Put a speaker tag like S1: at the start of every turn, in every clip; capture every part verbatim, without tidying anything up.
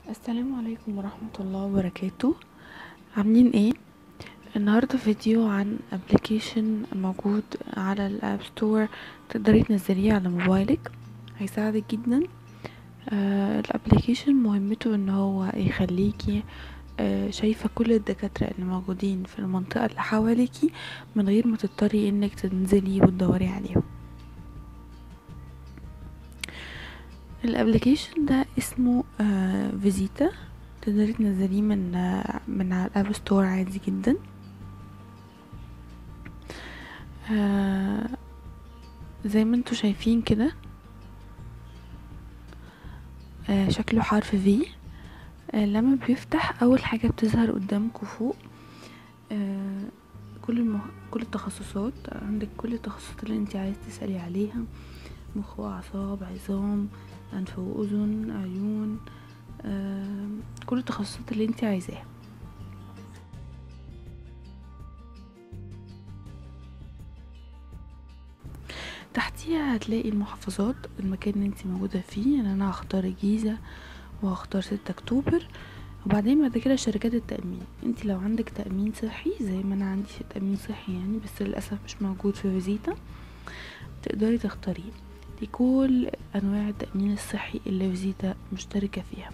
S1: السلام عليكم ورحمة الله وبركاته. عاملين ايه؟ النهاردة فيديو عن ابلكيشن موجود على الاب ستور، تقدري تنزليه على موبايلك، هيساعدك جدا. آه الابلكيشن مهمته ان هو يخليكي آه شايفة كل الدكاترة اللي موجودين في المنطقة اللي حواليكي من غير ما تضطري انك تنزلي وتدوري عليهم. الابلكيشن ده اسمه آه فيزيتا، تقدري تنزليه من آه من على الاب ستور عادي جدا. آه زي ما انتوا شايفين كده، آه شكله حرف في. آه لما بيفتح اول حاجة بتظهر قدامكم فوق آه كل المه... كل التخصصات، عندك كل التخصصات اللي انت عايز تسألي عليها: مخ واعصاب، عظام، انف واذن، عيون، آه كل التخصصات اللي انت عايزاها. تحتيها هتلاقي المحافظات، المكان اللي انت موجودة فيه. يعني انا هختار الجيزة وهختار ستة اكتوبر. وبعدين بعد كده شركات التأمين، انت لو عندك تأمين صحي زي ما انا عندي تأمين صحي يعني، بس للأسف مش موجود في فيزيتا، تقدري تختاريه. دي كل انواع التأمين الصحي اللي فيزيتا مشتركة فيها.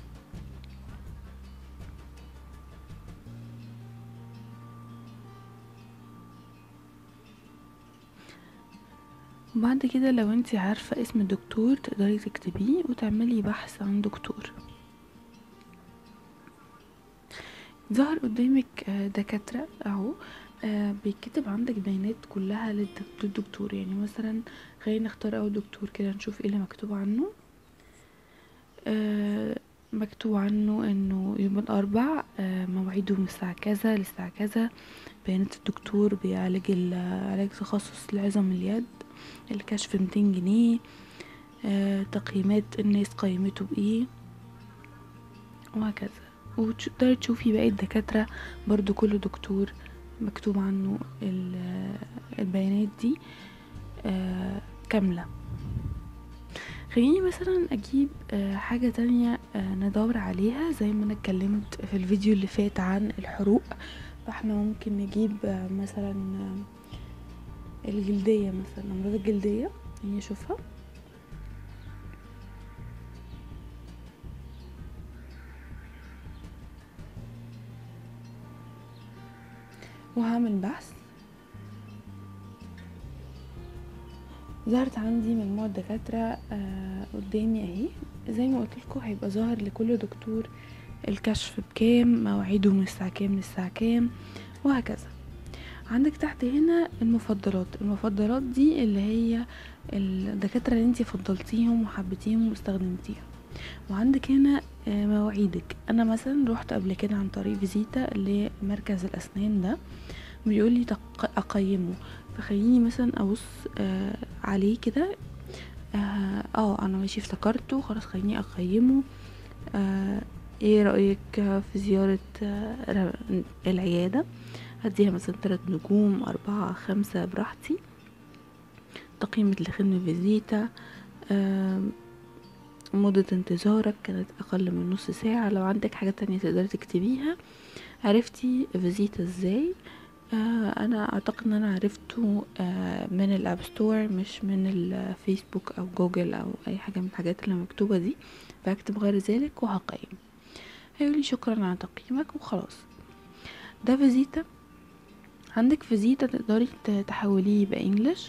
S1: وبعد كده لو انت عارفة اسم الدكتور تقدري تكتبيه وتعملي بحث عن دكتور. ظهر قدامك دكاترة اهو، آه بيتكتب عندك بيانات كلها للدكتور. يعني مثلا خلينا نختار اول دكتور كده نشوف ايه اللي مكتوب عنه. آه مكتوب عنه انه يوم الاربع، آه مواعيده من الساعة كذا للساعة كذا. بيانات الدكتور: بيعالج علاج تخصص لعظم اليد، الكشف ميتين جنيه، آه تقييمات الناس قيمته بايه، وهكذا. وتقدري تشوفي باقي الدكاترة برضو، كل دكتور مكتوب عنه البيانات دي آه كاملة. خليني مثلا اجيب آه حاجة تانية آه ندور عليها، زي ما انا اتكلمت في الفيديو اللي فات عن الحروق، فاحنا ممكن نجيب آه مثلا آه الجلدية، مثلا امراض الجلدية. يعني اشوفها وهعمل بحث. ظهرت عندي مجموعة دكاترة آه قدامي اهي. زي ما قلتلكوا هيبقى ظاهر لكل دكتور الكشف بكام، مواعيده من الساعة كام للساعة كام، وهكذا. عندك تحت هنا المفضلات. المفضلات دي اللي هي الدكاترة اللي انتي فضلتيهم وحبتيهم واستخدمتيهم. وعندك هنا آه مواعيدك. انا مثلا روحت قبل كده عن طريق فيزيتا لمركز الاسنان ده، بيقولي اقيمه، فخليني مثلا ابص آه عليه كده. اه, آه انا ماشي افتكرته خلاص، خليني اقيمه. آه ايه رأيك في زيارة آه العيادة؟ هديها مثلا تلات نجوم، اربعة، خمسة، براحتي. تقييم لخدمة فيزيتا، آه مدة انتظارك كانت اقل من نص ساعة. لو عندك حاجة تانية تقدري تكتبيها. عرفتي فيزيتا ازاي؟ آه انا اعتقد ان انا عرفته آه من الاب ستور، مش من الفيسبوك او جوجل او اي حاجه من الحاجات اللي مكتوبه دي. فاكتب غير ذلك وهقيم. هيقولي شكرا على تقييمك وخلاص. ده فيزيتا. عندك فيزيتا تقدري تحوليه يبقى انجلش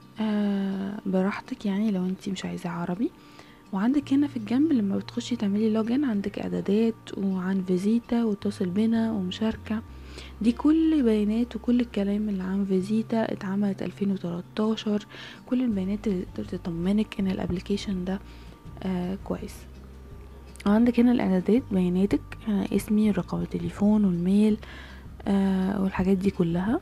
S1: آه براحتك، يعني لو انتي مش عايزاه عربي. وعندك هنا في الجنب لما بتخشي تعملي لوجن عندك اعدادات وعن فيزيتا واتصل بنا ومشاركة. دي كل بيانات وكل الكلام اللي عن فيزيتا اتعملت ألفين وتلاتاشر. كل البيانات اللي تقدر تطمنك ان الابليكيشن ده آه كويس. وعندك هنا الاعدادات، بياناتك آه اسمي، رقم التليفون والميل آه والحاجات دي كلها.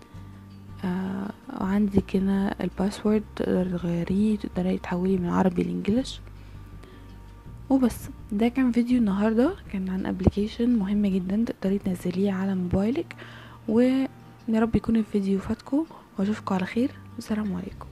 S1: آه وعندك هنا الباسورد، تقدري تغيريه، تقدري تحولي من عربي لانجليش. وبس. ده كان فيديو النهاردة، كان عن ابلكيشن مهم جدا تقدري تنزليه على موبايلك. ويا رب يكون الفيديو فاتكم، واشوفكم على خير. والسلام عليكم.